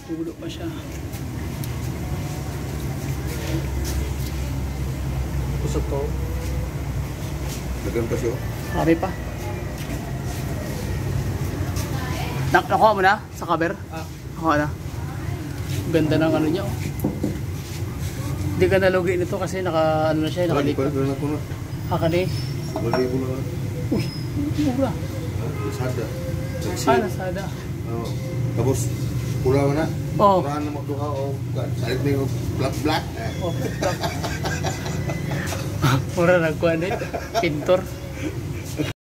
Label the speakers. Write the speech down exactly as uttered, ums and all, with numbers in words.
Speaker 1: tulo pa siya.
Speaker 2: Usap to. Dagan pa siya.
Speaker 1: Marami pa. Nak nakuha mo na sa cover?
Speaker 2: Ah.
Speaker 1: Nakuha na. Ganda ng ano niya oh. Hindi ka nalugi nito kasi naka ano na siya, nakalipat. Haka ni.
Speaker 2: Balibo na.
Speaker 1: Uy, mura.
Speaker 2: Lazada.
Speaker 1: Ah, Lazada.
Speaker 2: Oo. Tapos pula na.
Speaker 1: Oo.
Speaker 2: Pura na magduha o salit na yung black black.
Speaker 1: Oh, black. Mura nagkuhan eh. Pintor.